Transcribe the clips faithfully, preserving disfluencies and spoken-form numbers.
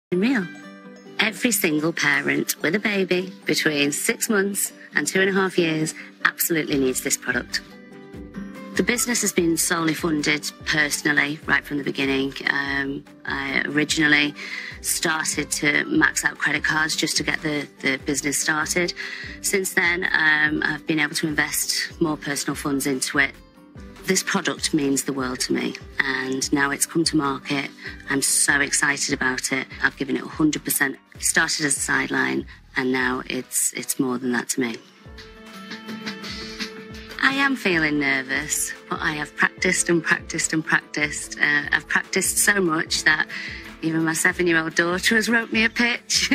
real. Every single parent with a baby between six months and two and a half years absolutely needs this product. The business has been solely funded personally right from the beginning. Um, I originally started to max out credit cards just to get the, the business started. Since then, um, I've been able to invest more personal funds into it. This product means the world to me, and now it's come to market. I'm so excited about it. I've given it one hundred percent. It started as a sideline, and now it's it's more than that to me. I am feeling nervous, but I have practiced and practiced and practiced. Uh, I've practiced so much that even my seven-year-old daughter has wrote me a pitch.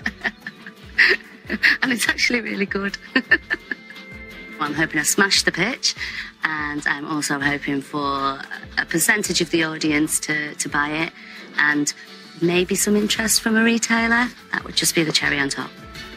And it's actually really good. I'm hoping I smash the pitch, and I'm also hoping for a percentage of the audience to, to buy it, and maybe some interest from a retailer. That would just be the cherry on top.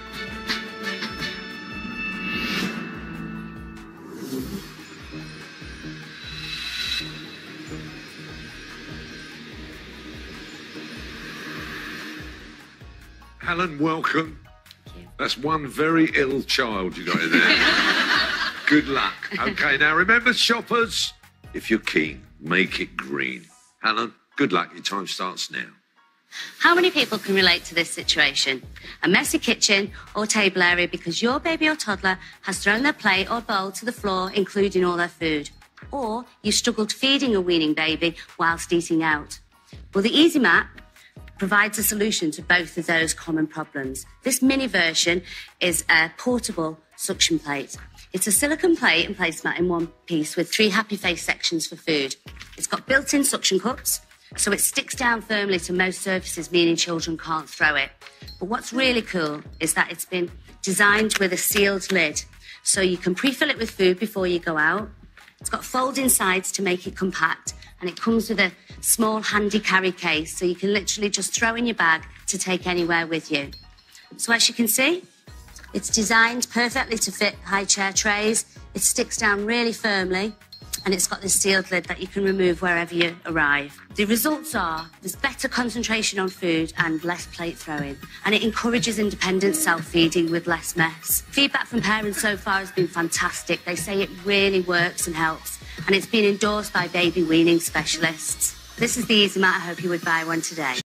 Helen, welcome. That's one very ill child you got in there. Good luck. Okay, now remember, shoppers, if you're keen, make it green. Helen, good luck. Your time starts now. How many people can relate to this situation? A messy kitchen or table area because your baby or toddler has thrown their plate or bowl to the floor, including all their food. Or you struggled feeding a weaning baby whilst eating out. Well, the EasyMat provides a solution to both of those common problems. This mini version is a portable suction plate. It's a silicone plate and placemat in one piece with three happy face sections for food. It's got built-in suction cups, so it sticks down firmly to most surfaces, meaning children can't throw it. But what's really cool is that it's been designed with a sealed lid, so you can pre-fill it with food before you go out. It's got folding sides to make it compact, and it comes with a small handy carry case, so you can literally just throw in your bag to take anywhere with you. So as you can see, it's designed perfectly to fit high chair trays. It sticks down really firmly, and it's got this sealed lid that you can remove wherever you arrive. The results are there's better concentration on food and less plate throwing, and it encourages independent self-feeding with less mess. Feedback from parents so far has been fantastic. They say it really works and helps, and it's been endorsed by baby weaning specialists. This is the EasyMat. I hope you would buy one today.